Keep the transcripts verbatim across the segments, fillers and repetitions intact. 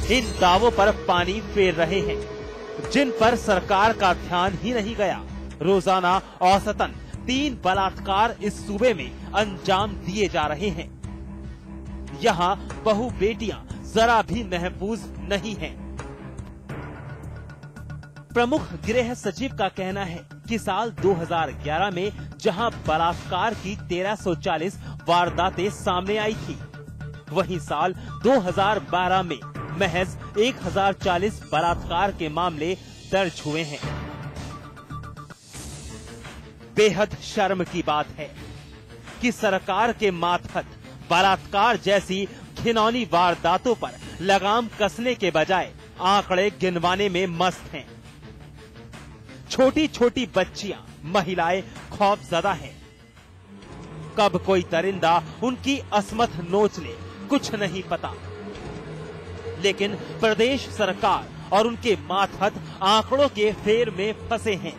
इन दावों पर पानी फेर रहे हैं, जिन पर सरकार का ध्यान ही नहीं गया। रोजाना औसतन तीन बलात्कार इस सूबे में अंजाम दिए जा रहे हैं। यहाँ बहु बेटियां जरा भी महफूज नहीं हैं। प्रमुख गृह सचिव का कहना है कि साल दो हज़ार ग्यारह में जहां बलात्कार की तेरह सौ चालीस वारदातें सामने आई थी, वहीं साल दो हज़ार बारह में महज एक हज़ार चालीस बलात्कार के मामले दर्ज हुए हैं। बेहद शर्म की बात है कि सरकार के मातहत बलात्कार जैसी घिनौनी वारदातों पर लगाम कसने के बजाय आंकड़े गिनवाने में मस्त हैं। छोटी छोटी बच्चियां, महिलाएं खौफजदा हैं। कब कोई दरिंदा उनकी असमत नोच ले, कुछ नहीं पता। लेकिन प्रदेश सरकार और उनके मातहत आंकड़ों के फेर में फंसे हैं।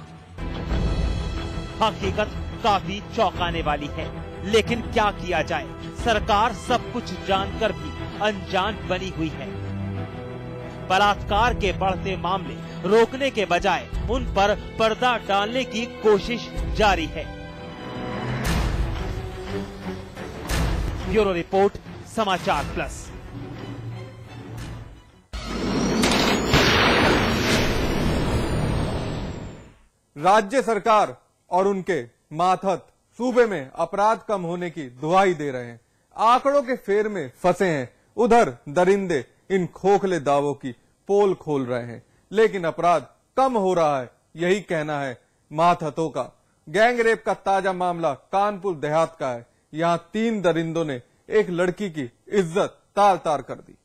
हकीकत काफी चौंकाने वाली है, लेकिन क्या किया जाए, सरकार सब कुछ जानकर भी अनजान बनी हुई है। बलात्कार के बढ़ते मामले रोकने के बजाय उन पर पर्दा डालने की कोशिश जारी है। Bureau report, Samachar plus. राज्य सरकार और उनके मातहत सूबे में अपराध कम होने की दुहाई दे रहे हैं, आंकड़ों के फेर में फंसे हैं। उधर दरिंदे इन खोखले दावों की पोल खोल रहे हैं, लेकिन अपराध कम हो रहा है, यही कहना है मातहतों का। गैंग रेप का ताजा मामला कानपुर देहात का है। यहाँ तीन दरिंदों ने एक लड़की की इज्जत तार तार कर दी।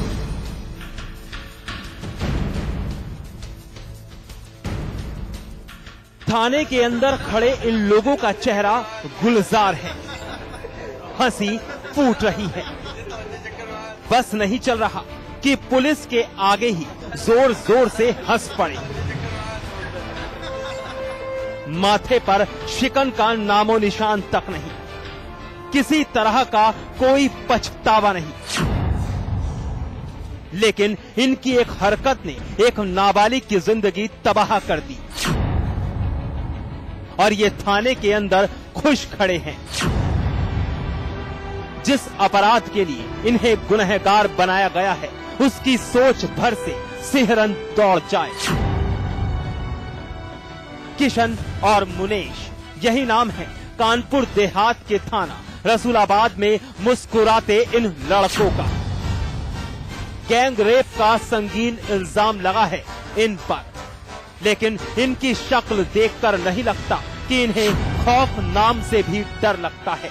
थाने के अंदर खड़े इन लोगों का चेहरा गुलजार है, हंसी फूट रही है। बस नहीं चल रहा कि पुलिस के आगे ही जोर जोर से हंस पड़े। माथे पर शिकन का नामो निशान तक नहीं, किसी तरह का कोई पछतावा नहीं। लेकिन इनकी एक हरकत ने एक नाबालिग की जिंदगी तबाह कर दी और ये थाने के अंदर खुश खड़े हैं। जिस अपराध के लिए इन्हें गुनहगार बनाया गया है, उसकी सोच भर से सिहरन दौड़ जाए। किशन और मुनेश, यही नाम है कानपुर देहात के थाना रसूलाबाद में मुस्कुराते इन लड़कों का। गैंग रेप का संगीन इल्जाम लगा है इन पर, लेकिन इनकी शक्ल देखकर नहीं लगता कि इन्हें खौफ नाम से भी डर लगता है।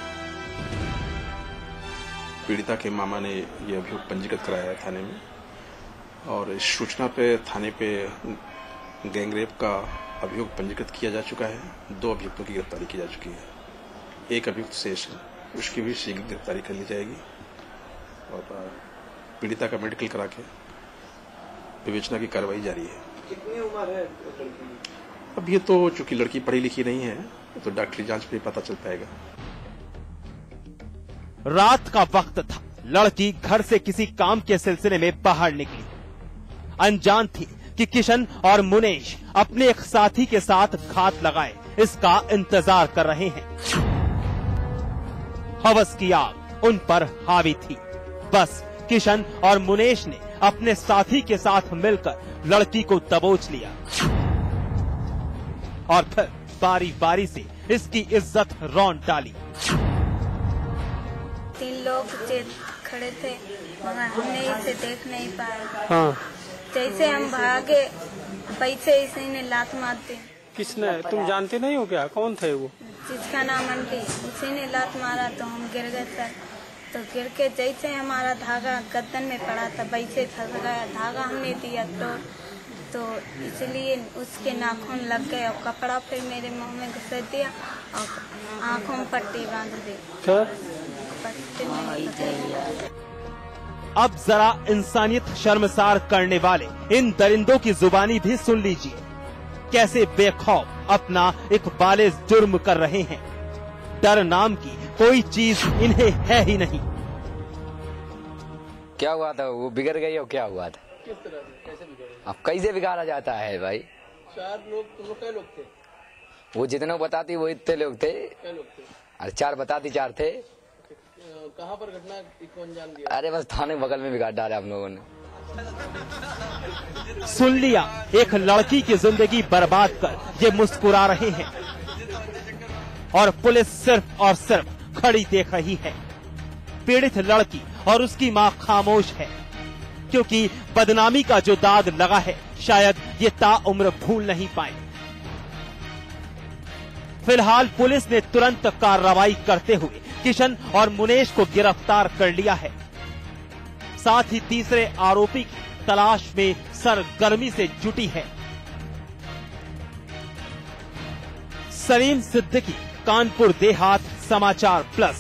पीड़िता के मामा ने यह अभियोग पंजीकृत कराया है थाने में, और इस सूचना पे थाने पे गैंग रेप का अभियोग पंजीकृत किया जा चुका है। दो अभियुक्तों की गिरफ्तारी की जा चुकी है। एक अभियुक्त शेष है, उसकी भी शीघ्र गिरफ्तारी कर ली जाएगी और पीड़िता का मेडिकल करा के विवेचना की कार्रवाई जारी है। कितनी उम्र है? अब ये तो चूंकि लड़की पढ़ी लिखी नहीं है, तो डॉक्टरी जांच पे पता चल पाएगा। रात का वक्त था, लड़की घर से किसी काम के सिलसिले में बाहर निकली। अनजान थी कि किशन और मुनेश अपने एक साथी के साथ घात लगाए इसका इंतजार कर रहे हैं। हवस की आग उन पर हावी थी। बस किशन और मुनेश ने अपने साथी के साथ मिलकर लड़की को दबोच लिया और फिर बारी बारी से इसकी इज्जत रौंद डाली। तीन लोग खड़े थे, मगर हमने इसे देख नहीं पाया। हाँ। जैसे हम भागे, वैसे इसी ने लात मार दी। किसने? तुम जानते नहीं हो क्या? कौन थे वो? जिसका नाम आंटी, उसी ने लात मारा तो हम गिर गए सर। तो गिर के जैसे हमारा धागा गर्दन में पड़ा था, वैसे फंस गया। धागा हमने दिया तो तो इसलिए उसके नाखून लग गए और कपड़ा फिर मेरे मुंह में घुस दिया और आंखों में पट्टी बांध दी। पट्टी नहीं। अब जरा इंसानियत शर्मसार करने वाले इन दरिंदों की जुबानी भी सुन लीजिए। कैसे बेखौफ अपना एक बाले जुर्म कर रहे हैं। डर नाम की कोई चीज इन्हें है ही नहीं। क्या हुआ था, वो बिगड़ गई और क्या हुआ था? किस तरह से, कैसे बिगड़े? अब कैसे बिगाड़ा जाता है भाई? चार लोग, तुम लोग कै लोग थे? वो जितने बताती वो इतने लोग थे। कै लोग थे? अरे चार बताती चार थे। कहाँ पर घटना को अंजाम दिया? अरे बस थाने बगल में बिगाड़ डाला हम लोगों ने। सुन लिया, एक लड़की की जिंदगी बर्बाद कर ये मुस्कुरा रहे हैं और पुलिस सिर्फ और सिर्फ खड़ी देख रही है। पीड़ित लड़की और उसकी मां खामोश है, क्योंकि बदनामी का जो दाग लगा है शायद ये ताउम्र भूल नहीं पाए। फिलहाल पुलिस ने तुरंत कार्रवाई करते हुए किशन और मुनेश को गिरफ्तार कर लिया है। साथ ही तीसरे आरोपी की तलाश में सरगर्मी से जुटी है। सलीम सिद्दीकी, कानपुर देहात समाचार प्लस।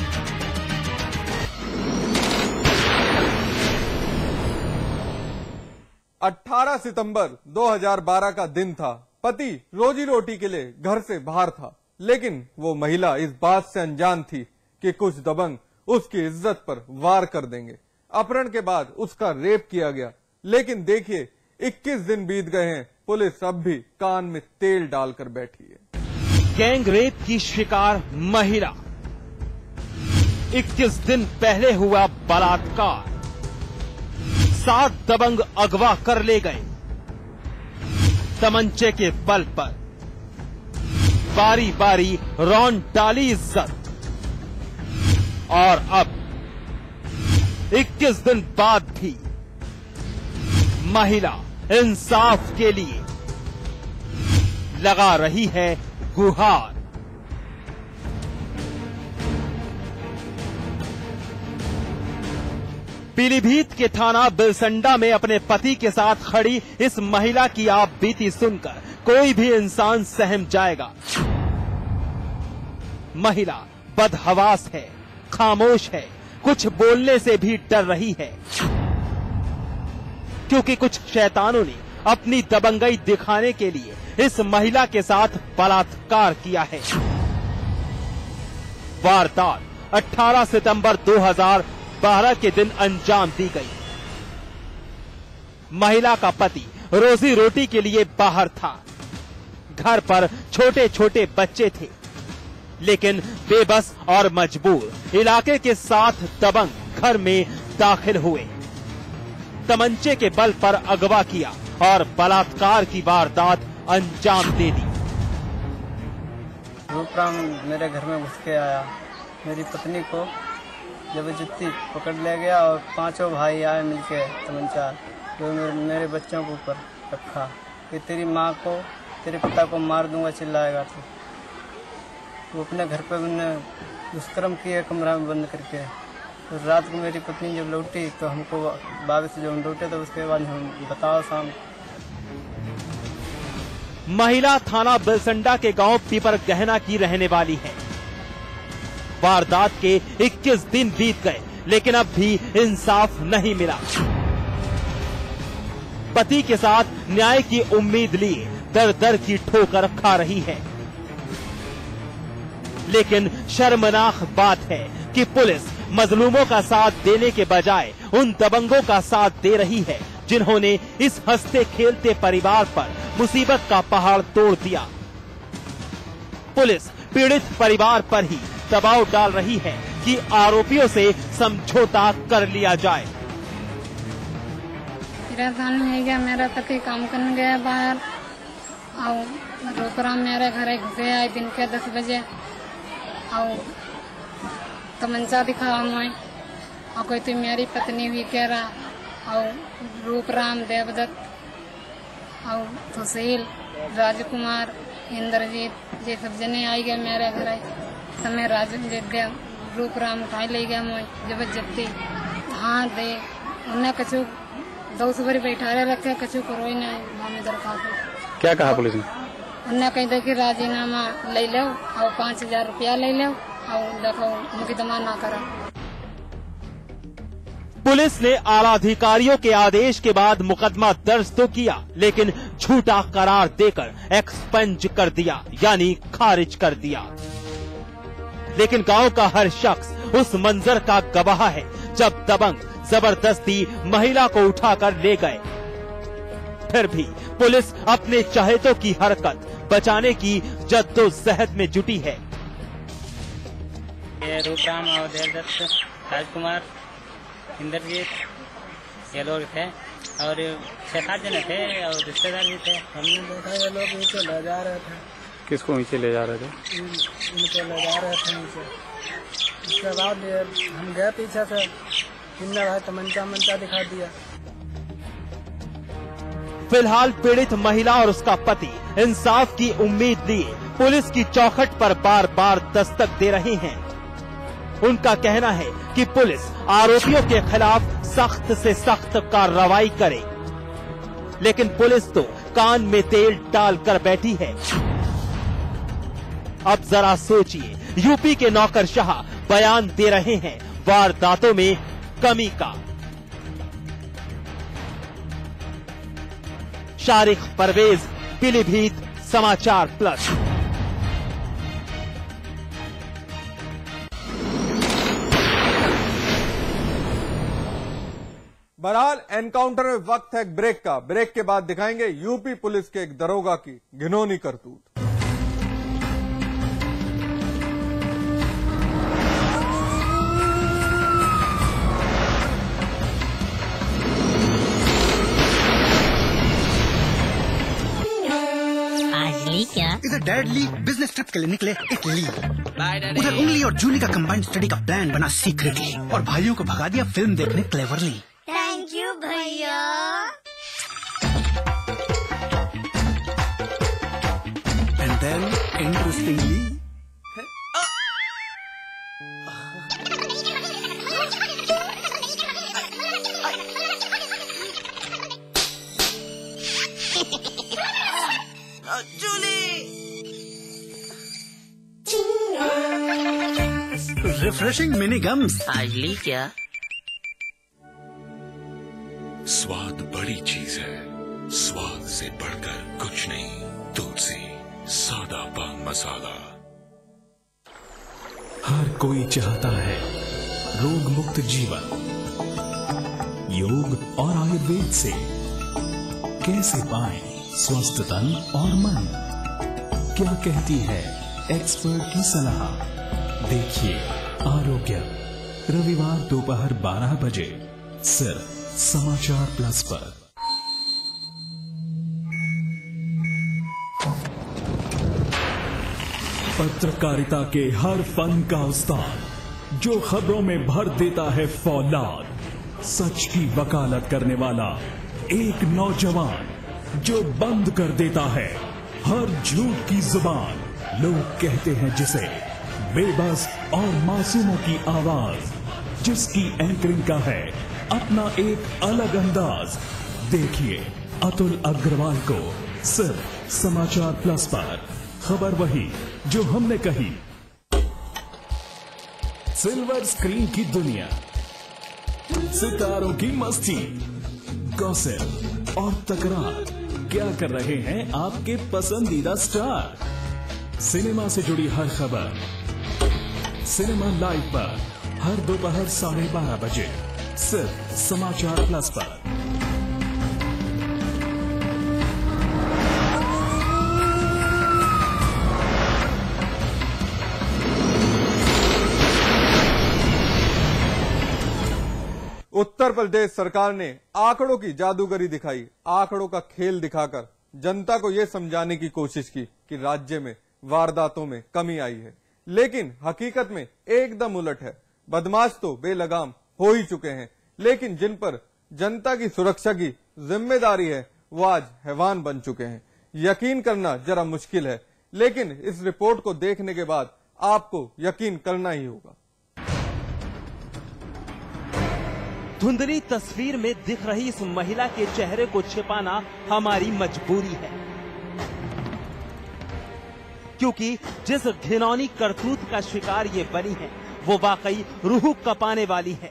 अठारह सितंबर दो हज़ार बारह का दिन था। पति रोजी रोटी के लिए घर से बाहर था, लेकिन वो महिला इस बात से अनजान थी कि कुछ दबंग उसकी इज्जत पर वार कर देंगे। अपहरण के बाद उसका रेप किया गया, लेकिन देखिए इक्कीस दिन बीत गए हैं, पुलिस अब भी कान में तेल डालकर बैठी है। गैंग रेप की शिकार महिला, इक्कीस दिन पहले हुआ बलात्कार, सात दबंग अगवा कर ले गए तमंचे के बल पर, बारी बारी रौंद डाली इज्जत, और अब इक्कीस दिन बाद भी महिला इंसाफ के लिए लगा रही है गुहार। पीलीभीत के थाना बिलसंडा में अपने पति के साथ खड़ी इस महिला की आप बीती सुनकर कोई भी इंसान सहम जाएगा। महिला बदहवास है, खामोश है, कुछ बोलने से भी डर रही है, क्योंकि कुछ शैतानों ने अपनी दबंगई दिखाने के लिए इस महिला के साथ बलात्कार किया है। वारदात अठारह सितंबर दो हज़ार बारह के दिन अंजाम दी गई। महिला का पति रोजी रोटी के लिए बाहर था। घर पर छोटे छोटे बच्चे थे, लेकिन बेबस और मजबूर इलाके के साथ दबंग घर में दाखिल हुए, तमंचे के बल पर अगवा किया और बलात्कार की वारदात अंजाम दे दी। रूपराम मेरे घर में घुस के आया, मेरी पत्नी को जबरदस्ती पकड़ ले गया और पांचों भाई आए मिलके तमंचा जो मेरे, मेरे बच्चों के ऊपर रखा कि तेरी माँ को तेरे पिता को मार दूंगा, चिल्लाएगा तो। वो अपने घर पे उन्होंने दुष्कर्म किए कमरा में बंद करके। तो रात को मेरी पत्नी जब लौटी तो हमको बाबे से जब हम लौटे तो उसके बाद हम बताओ शाम। महिला थाना बिलसंडा के गांव पीपर गहना की रहने वाली है। वारदात के इक्कीस दिन बीत गए, लेकिन अब भी इंसाफ नहीं मिला। पति के साथ न्याय की उम्मीद लिए दर दर की ठोकर खा रही है, लेकिन शर्मनाक बात है कि पुलिस मजलूमों का साथ देने के बजाय उन दबंगों का साथ दे रही है जिन्होंने इस हंसते खेलते परिवार पर मुसीबत का पहाड़ तोड़ दिया। पुलिस पीड़ित परिवार पर ही दबाव डाल रही है कि आरोपियों से समझौता कर लिया जाए। मेरा साल में गया, मेरा पति काम करने गया बाहर और रूपराम मेरे घर घुसे आए दिन के दस बजे और तमंचा दिखा मैं और कोई तो मेरी पत्नी भी कह रहा और रूपराम, देवदत्त और सुशील, राजकुमार, इंद्रजीत ये सब जने आई गए मेरे घर। तो मैं राजू ले गया, रूपराम उठाई ले गया मैं जबरदस्ती हाँ दे उन्हें कछु दो सुबह बैठा रखे, कछु करो ही नहीं मामी दरखास्त। क्या कहा पुलिस ने? उन्हें कही दे कि राजीनामा ले लो और पाँच हजार रुपया ले लो और देखो मुकदमा ना करो। पुलिस ने आला अधिकारियों के आदेश के बाद मुकदमा दर्ज तो किया, लेकिन झूठा करार देकर एक्सपंज कर दिया, यानी खारिज कर दिया। लेकिन गांव का हर शख्स उस मंजर का गवाह है जब दबंग जबरदस्ती महिला को उठाकर ले गए। फिर भी पुलिस अपने चहेतों की हरकत बचाने की जद्दोजहद में जुटी है। ये रूपराम और देवदत्त, राजकुमार, इंद्रजीत ये लोग थे और छह सात जने थे और रिश्तेदार भी थे। हमने देखा ये लोग नीचे ले जा रहे थे। किसको नीचे ले जा रहे थे? इनको ले जा रहे थे नीचे। उसके बाद हम गए पीछे से, इनने भाई तमंचा मंचा दिखा दिया। फिलहाल पीड़ित महिला और उसका पति इंसाफ की उम्मीद लिए पुलिस की चौखट पर बार बार दस्तक दे रहे हैं। उनका कहना है कि पुलिस आरोपियों के खिलाफ सख्त से सख्त कार्रवाई करे, लेकिन पुलिस तो कान में तेल डाल कर बैठी है। अब जरा सोचिए, यूपी के नौकरशाह बयान दे रहे हैं वारदातों में कमी का। शारिक परवेज, पीलीभीत समाचार प्लस। बहरहाल एनकाउंटर में वक्त है एक ब्रेक का। ब्रेक के बाद दिखाएंगे यूपी पुलिस के एक दरोगा की घिनौनी करतूत। क्या? इधर डैड ली बिजनेस ट्रिप के लिए निकले इटली। उधर उंगली और जूली का कंबाइंड स्टडी का प्लान बना सीक्रेटली और भाइयों को भगा दिया फिल्म देखने क्लेवरली। थैंक यू भैया। And then interestingly refreshing mini gums. आज ली क्या? स्वाद बड़ी चीज है, स्वाद से बढ़कर कुछ नहीं। तुलसी सादा पान मसाला। हर कोई चाहता है रोग मुक्त जीवन। योग और आयुर्वेद से कैसे पाएं स्वस्थ तन और मन? क्या कहती है एक्सपर्ट की सलाह? देखिए आरोग्य, रविवार दोपहर बारह बजे सिर्फ समाचार प्लस पर। पत्रकारिता के हर फन का उस्ताद जो खबरों में भर देता है फौलाद। सच की वकालत करने वाला एक नौजवान जो बंद कर देता है हर झूठ की जुबान। लोग कहते हैं जिसे बेबस और मासूमों की आवाज, जिसकी एंकरिंग का है अपना एक अलग अंदाज। देखिए अतुल अग्रवाल को सिर्फ समाचार प्लस पर। खबर वही जो हमने कही। सिल्वर स्क्रीन की दुनिया, सितारों की मस्ती, गॉसिप और तकरार। क्या कर रहे हैं आपके पसंदीदा स्टार? सिनेमा से जुड़ी हर खबर सिनेमा लाइव पर हर दोपहर साढ़े बारह बजे सिर्फ समाचार प्लस पर। उत्तर प्रदेश सरकार ने आंकड़ों की जादूगरी दिखाई। आंकड़ों का खेल दिखाकर जनता को यह समझाने की कोशिश की कि राज्य में वारदातों में कमी आई है, लेकिन हकीकत में एकदम उलट है। बदमाश तो बेलगाम हो ही चुके हैं, लेकिन जिन पर जनता की सुरक्षा की जिम्मेदारी है वो आज हैवान बन चुके हैं। यकीन करना जरा मुश्किल है, लेकिन इस रिपोर्ट को देखने के बाद आपको यकीन करना ही होगा। धुंधली तस्वीर में दिख रही इस महिला के चेहरे को छिपाना हमारी मजबूरी है, क्योंकि जिस घिनौनी करतूत का शिकार ये बनी है वो वाकई रूह कपाने वाली है,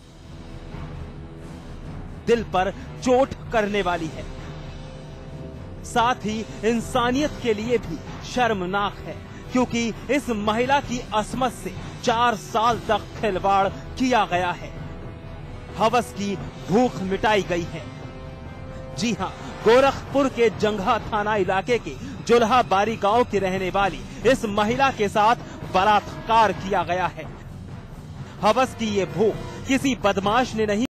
दिल पर चोट करने वाली है, साथ ही इंसानियत के लिए भी शर्मनाक है, क्योंकि इस महिला की असमत से चार साल तक खिलवाड़ किया गया है। हवस की भूख मिटाई गई है। जी हां, गोरखपुर के जंघा थाना इलाके के जुल्हा बारी गांव की रहने वाली इस महिला के साथ बलात्कार किया गया है। हवस की ये भूख किसी बदमाश ने नहीं